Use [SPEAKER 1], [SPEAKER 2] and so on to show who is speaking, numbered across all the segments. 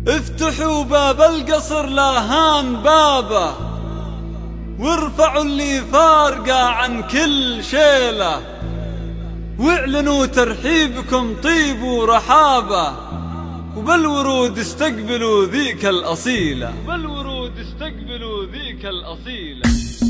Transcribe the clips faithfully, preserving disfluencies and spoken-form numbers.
[SPEAKER 1] افتحوا باب القصر لا هان بابه، وارفعوا اللي فارقه عن كل شيله، واعلنوا ترحيبكم طيب ورحابه، وبالورود استقبلوا ذيك الأصيلة،
[SPEAKER 2] بالورود استقبلوا ذيك الأصيلة.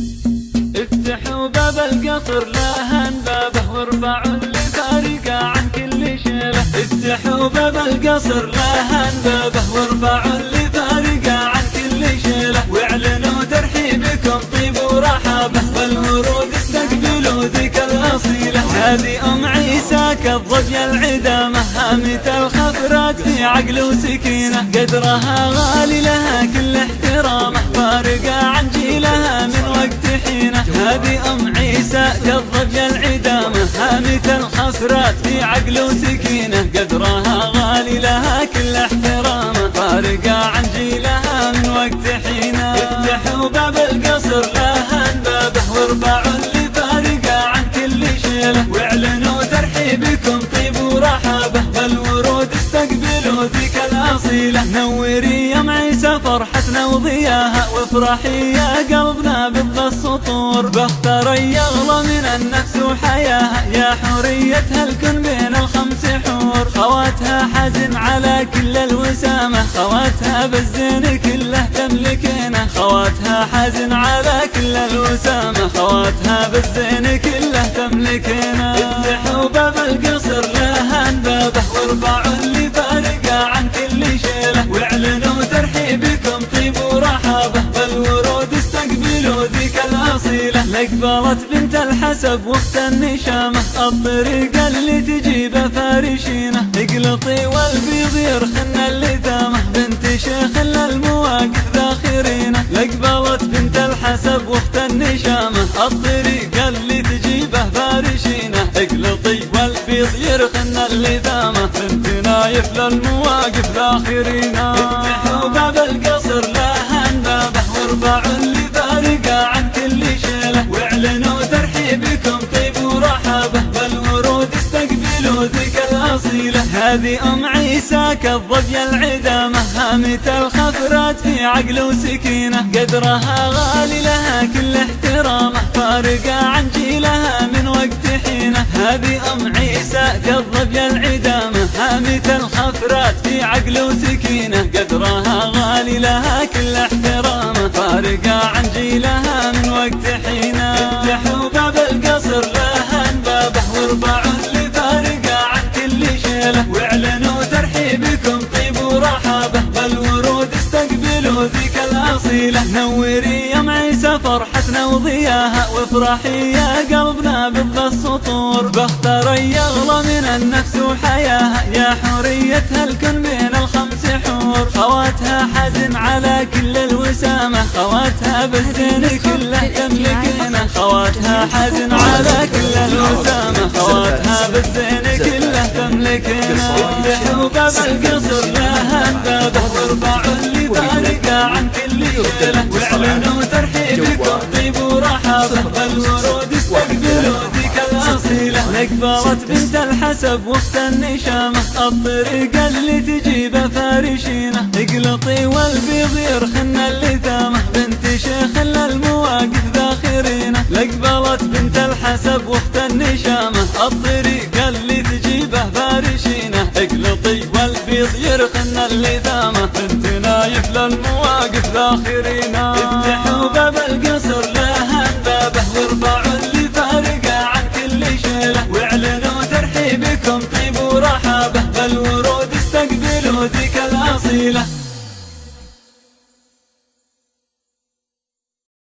[SPEAKER 2] افتحوا باب القصر لا هان بابه، وارفعوا اللي فارقه عن كل شيله.
[SPEAKER 1] افتحوا باب القصر لا هان بابه، وارفعوا اللي فارقه عن كل شيله، واعلنوا ترحيبكم طيب ورحابه، بالورود استقبلوا ذيك الأصيلة. هذه أم عيسى كالظبي العدامة، هامة الخفرات في عقل وسكينة، قدرها غالي لها كل احترامه، فارقة عن جيلها من وقت حينه. هذه أم عيسى كالظبي العدامة، هامة الخفرات في عقل وسكينة، قدرها غالي لها كل احترامه، فارقة عن جيلها من وقت حينه. افتحوا باب القصر لا هان بابه، وارفعوا اللي فارقة عن كل شيله، واعلنوا ترحيبكم طيب ورحابه، بالورود استقبلوا ذيك الأصيلة. نوري يا ام عيسى فرحتنا وضياها، وافرحي يا قلبنا بض السطور، باختر يغلى من النفس وحياها، يا حريتها الكن بين الخمس حور. خواتها حزن على كل الوسامة، خواتها بالزين كله تملكينه، خواتها حزن على كل الوسامة، خواتها بالزين كله تملكينه. افتحوا باب القصر لا هان بابه، وارفعوا اللي فارقه عن كل شيله، واعلنوا ترحيبكم طيب ورحابه، بالورود استقبلوا ذيك الأصيلة. لقبلت بنت الحسب وقت النشامة، الطريقة اللي تجيبه فارشينه، اقلطي والبيض يرخن اللثامة، بنت شيخ للمواقف ذاخرينه. لقبلت بنت الحسب وقت النشامة، الطريقة اللي تجيبه فارشينه، اقلطي والبيض يرخن اللثامة، بنت نايف للمواقف ذاخرينه. افتحوا باب القصر لا هان بابه، وارفعوا اللي فارقه عن كل شيله، واعلنوا ترحيبكم طيب ورحابه، بالورود استقبلوا ذيك الأصيلة. هذه أم عيسى كالظبي العدامة، هامة الخفرات في عقل وسكينة، قدرها غالي لها كل احترامه، فارقة عن جيلها من وقت حينه. هذه أم عيسى كالظبي العدامة، هامة الخفرات في عقل وسكينة، قدرها غالي لها كل احترامه، فارقة عن جيلها من وقت حينه. افتحوا باب القصر لا هان بابه، وارفعوا اللي فارقه عن كل شيله، واعلنوا ترحيبكم طيب ورحابه، بالورود استقبلوا ذيك الأصيلة. نوري يا ام عيسى فرحتنا وضياها، وافرحي يا قلبنا بض السطور، باختر يغلى من النفس وحياها، يا حريتها الكن بين الخمس حور. خواتها حزن على كل الوسامة، خواتها بالزين كله تملكينه، خواتها حزن على كل الوسامة، خواتها بالزين كله تملكينه. افتحوا باب القصر لا هان بابه، وارفعوا اللي فارقه عن كل شيله، واعلنوا ترحيبكم طيب ورحابه، بالورود استقبلوا ذيك الأصيلة. لقبلت بنت الحسب وقت النشامة، الطريقة اللي تجيبه فارشينه، اقلطي والبيض يرخن اللثامة، بنت شيخ للمواقف ذاخرينه. لقبلت بنت الحسب وقت النشامة، الطريقة اللي تجيبه فارشينه، اقلطي والبيض يرخن اللثامة، بنت نايف للمواقف ذاخرينه. افتحوا باب القصر لا هان بابه، وارفعوا اللي فارقه عن كل شيله، واعلنوا ترحيبكم طيب ورحابه، بالورود استقبلوا ذيك الأصيلة.